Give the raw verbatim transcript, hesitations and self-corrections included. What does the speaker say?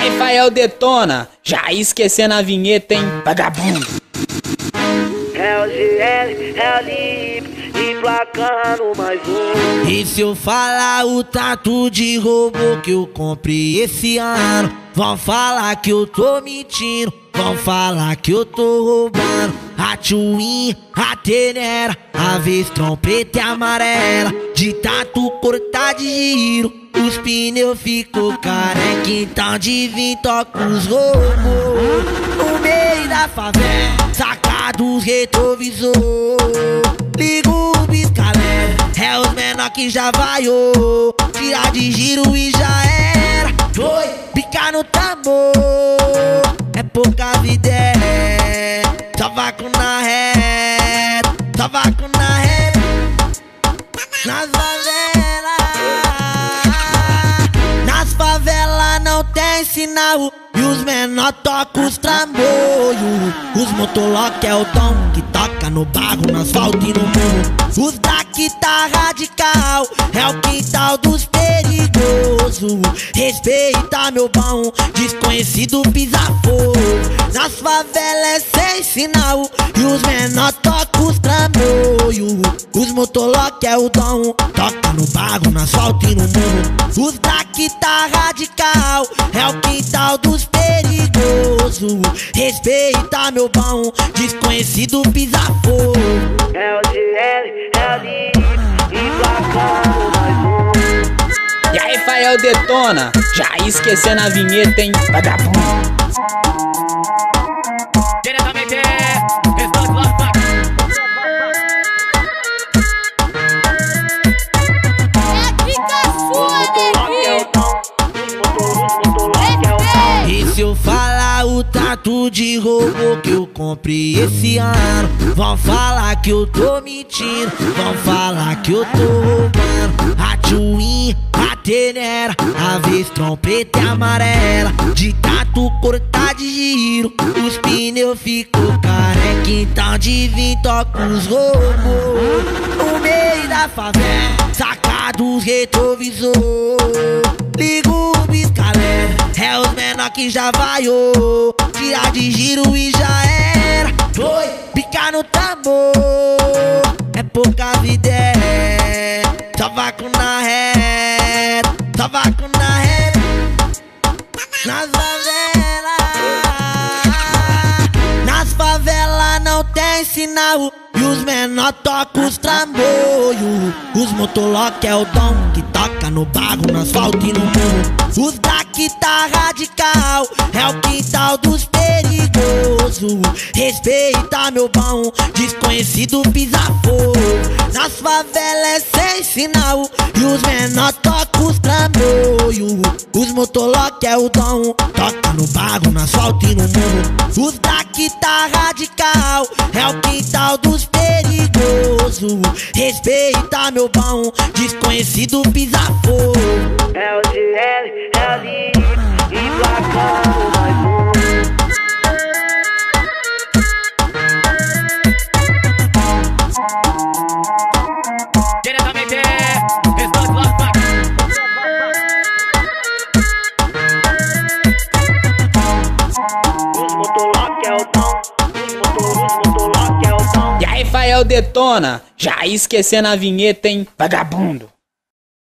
aí, Fael detona, já esquecendo a vinheta, hein, vagabundo. É o G L, é o Lip, emplacando mais um. E se eu falar o tatu de robô que eu comprei esse ano, vão falar que eu tô mentindo, vão falar que eu tô roubando. A Twin, a Tenera, a Vestron preta e amarela, de tatu cortar de giro, os pneus ficou careca, então de vir toca os robôs. No meio da favela, sacado os retrovisor, liga o pisca-alerta, é os menor que já vaiou, tirar de giro e já era. Foi, picar no tambor, é pouca vida, é só vácuo na reta, só vácuo na reta. Nas favelas, nas favelas não tem sinal, e os menor tocam os trambolhos. Os motolock é o tom que toca no barro, no asfalto e no morro. Os daqui tá radical, é o quintal dos perigosos. Respeita meu bom, desconhecido pisa fogo. Nas favelas é sem sinal, e os menor tocam os trambolhos. Os motolock é o dom, toca no barro, no asfalto e no morro. Os daqui tá radical, é o quintal dos perigosos. Respeita meu bom, desconhecido pisa fogo. É o G L, é o Lip, emplacando mais um. E aí, Fael detona, já esquecendo a vinheta, hein, vagabundo. Diretamente, estou de volta. E se eu falar o tatu de robô que eu comprei esse ano, vão falar que eu tô mentindo, vão falar que eu tô roubando. A Twin, a Tenera, a Vestron preta e amarela, de tatu cortar de giro, os pneus ficou careca, então de vir toca os robôs. No meio da favela, sacado os retrovisor, liga o pisca-alerta, é os menor que já vaiou, tirar de giro e já era. Foi, picar no tambor, é pouca vida, é só vácuo na reta, só vácuo na reta. Nas favelas, nas favelas não tem sinal, e os menor tocam os trambolhos. Os motolock é o dom que toca no barro, no asfalto e no morro. Os daqui tá radical, é o quintal dos perigosos. Respeita meu bom, desconhecido pisa fogo. Nas favelas é sem sinal, e os menor tocam os trambolhos. Os motolock é o dom, toca no barro, no asfalto e no morro. Os daqui tá radical, é o quintal dos perigosos. Respeita meu bom, desconhecido pisa fogo. É o G L, é o Lip, emplacando mais um. Diretamente, estou de volta. Os motolock é o tom, os motor, os motolock é o tom. E aí, Fael detona, já esquecendo a vinheta, hein, vagabundo.